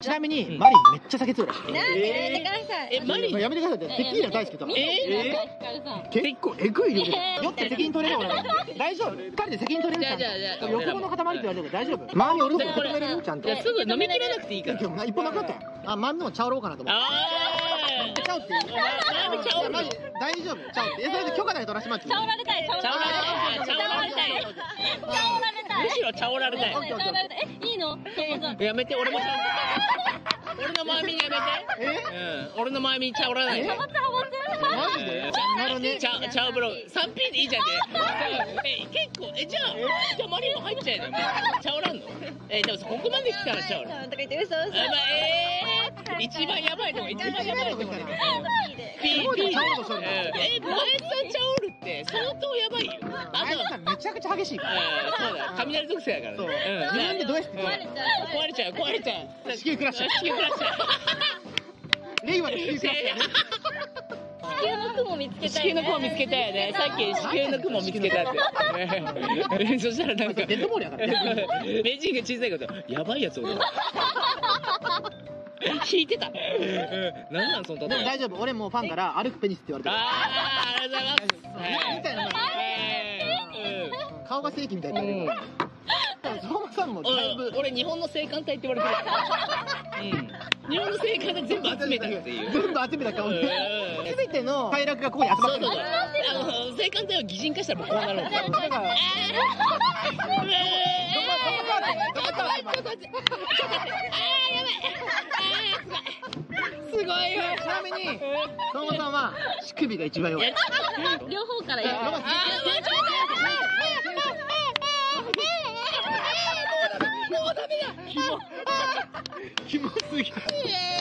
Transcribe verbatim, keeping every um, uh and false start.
ちなみにマリンめっちゃ酒強いらしい。 なんでやめてください。 え、マリンやめてくださいって。テキーラ大好きだもん。結構えぐい量で。酔って責任取れる俺。大丈夫。二人で責任取れるじゃん。欲望の塊って言われて大丈夫。周り俺のこと止めれるちゃんと。 すぐ飲みきれなくていいから。 一本なかったよ。あ、マンのちゃおろうかなと思って。 あちゃうって言う。大丈夫。ちゃうって。え、それで許可だけ取らせてもらっていい？ ちゃおられたい。ちゃおられたい。ちゃおられたい。ちゃおられたい。 むしろちゃおられたい。 え、いいの？ やめて、俺もちゃお。俺の前見やめて。え？うん。俺の前見ちゃおらないで。 マジで？なるね。 ちゃちゃおブログさんピーでいいじゃんって。え、結構えじゃあじゃあマリも入っちゃえよ。ちゃおらんの？え、でもここまで来たらちゃおら。 とか言って嘘嘘。 えー、一番やばいとこ一番やばいとこね。ピーピー。え、前さんちゃおるって相当やばいよ。あとめちゃくちゃ激しいから。 そうだ。雷属性やからね。 自分でどうやって壊れちゃう。 壊れちゃう壊れちゃう。 地球クラッシュ。 地球クラッシュ。 令和の地球クラッシュ。 地球の雲見つけた地球の雲見つけたよね。さっき地球の雲見つけたって。そしたらなんかデッドボールやから。 名人が小さいことやばいやつ俺。引いてた。なんなんその例え。 でも大丈夫。俺もうファンから歩くペニスって言われてる。 ああ、ありがとうございます。みたいな。 顔が正規みたいな。相馬さんもだいぶ。 俺日本の青函隊って言われてる。日本の青函隊全部集めたっていう。 全部集めた顔で。すべての快楽がここに集まってる。 あの青函隊を擬人化したらもうこうなるんですよ。すごいよ。 ちなみに相馬さんは乳首が一番弱い。 両方からやる。 もうダメだ。 キモすぎる。